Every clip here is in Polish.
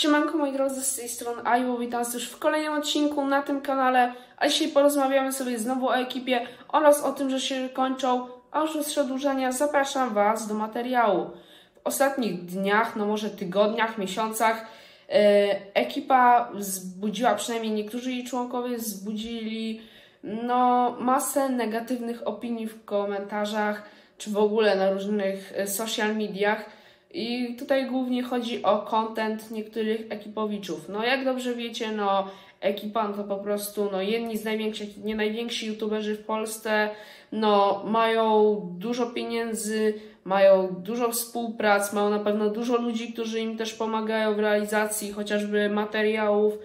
Siemanko moi drodzy, z tej strony Aiwo, witam was już w kolejnym odcinku na tym kanale, a dzisiaj porozmawiamy sobie znowu o ekipie oraz o tym, że się kończą, a już bez przedłużenia zapraszam was do materiału. W ostatnich dniach, no może tygodniach, miesiącach ekipa wzbudziła, przynajmniej niektórzy jej członkowie wzbudzili masę negatywnych opinii w komentarzach, czy w ogóle na różnych social mediach. I tutaj głównie chodzi o content niektórych ekipowiczów. No jak dobrze wiecie, ekipa to po prostu jedni z największych, nie najwięksi youtuberzy w Polsce, mają dużo pieniędzy, mają dużo współprac, mają na pewno dużo ludzi, którzy im też pomagają w realizacji chociażby materiałów.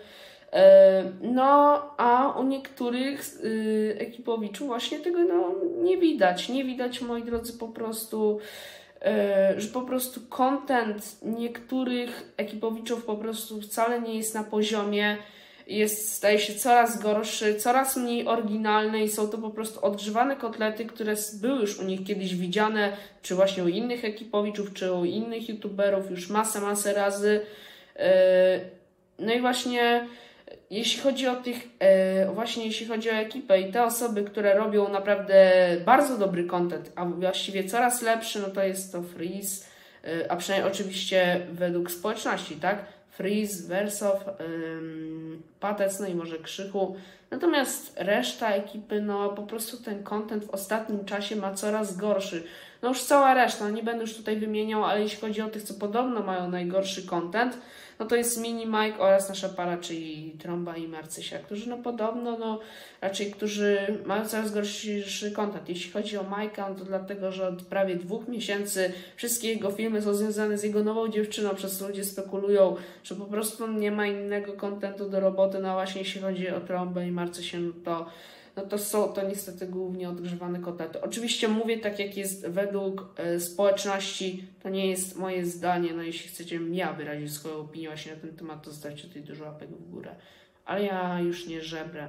A u niektórych ekipowiczów właśnie tego nie widać. Nie widać, moi drodzy, po prostu, że po prostu content niektórych ekipowiczów po prostu wcale nie jest na poziomie, staje się coraz gorszy, coraz mniej oryginalny i są to po prostu odgrzewane kotlety, które były już u nich kiedyś widziane, czy właśnie u innych ekipowiczów, czy u innych youtuberów już masę razy. No i właśnie jeśli chodzi o ekipę i te osoby, które robią naprawdę bardzo dobry content, a właściwie coraz lepszy, to jest to Freeze, a przynajmniej oczywiście według społeczności, tak? Freeze, Wersow, Patec, i może Krzychu. Natomiast reszta ekipy, po prostu ten content w ostatnim czasie ma coraz gorszy. Już cała reszta, nie będę już tutaj wymieniał, ale jeśli chodzi o tych, co podobno mają najgorszy content, to jest Mini Mike oraz nasza para, czyli Tromba i Marcysia, którzy podobno, którzy mają coraz gorszy content. Jeśli chodzi o Majka, to dlatego, że od prawie 2 miesięcy wszystkie jego filmy są związane z jego nową dziewczyną, przez co ludzie spekulują, że po prostu nie ma innego contentu do roboty. Właśnie jeśli chodzi o Trombę i Marcysię, to są to niestety głównie odgrzewane kotlety. Oczywiście mówię tak, jak jest według społeczności, to nie jest moje zdanie. Jeśli chcecie ja wyrazić swoją opinię właśnie na ten temat, to zostawcie tutaj dużo łapek w górę. Ale ja już nie żebrę.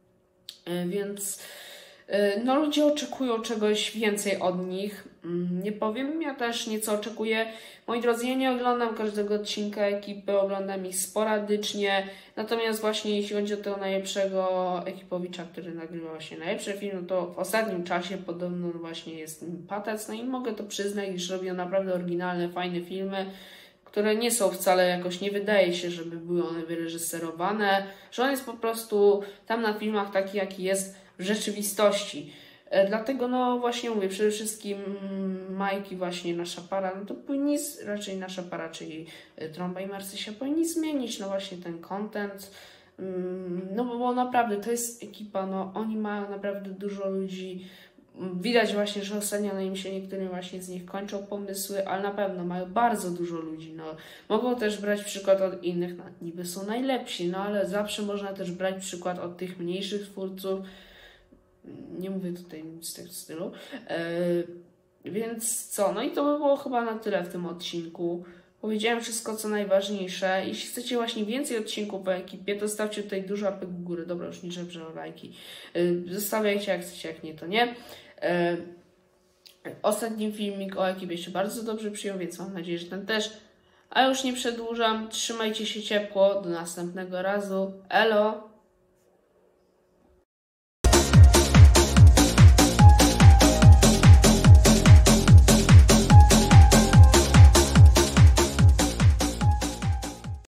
Więc ludzie oczekują czegoś więcej od nich. Nie powiem, ja też nieco oczekuję. Moi drodzy, ja nie oglądam każdego odcinka ekipy, oglądam ich sporadycznie. Natomiast właśnie jeśli chodzi o tego najlepszego ekipowicza, który nagrywa właśnie najlepszy film, to w ostatnim czasie podobno właśnie jest Patec. I mogę to przyznać, iż robią naprawdę oryginalne, fajne filmy, które nie są wcale jakoś, nie wydaje się, żeby były one wyreżyserowane, że on jest po prostu tam na filmach taki, jaki jest w rzeczywistości. Dlatego właśnie mówię, przede wszystkim Majki, właśnie nasza para, to powinni, raczej nasza para, czyli Tromba i Marcysia, powinni zmienić właśnie ten content, bo naprawdę to jest ekipa, oni mają naprawdę dużo ludzi. Widać właśnie, że ostatnio im się niektórym właśnie z nich kończą pomysły, ale na pewno mają bardzo dużo ludzi. Mogą też brać przykład od innych, niby są najlepsi, ale zawsze można też brać przykład od tych mniejszych twórców. Nie mówię tutaj nic z tego stylu. Więc co? I to by było chyba na tyle w tym odcinku. Powiedziałem wszystko, co najważniejsze. Jeśli chcecie właśnie więcej odcinków o ekipie, to stawcie tutaj dużo łapek w górę. Dobra, już nie żebrze o lajki. Zostawiajcie jak chcecie, jak nie, to nie. Ostatni filmik o ekipie się bardzo dobrze przyjął, więc mam nadzieję, że ten też. A już nie przedłużam. Trzymajcie się ciepło. Do następnego razu. Elo!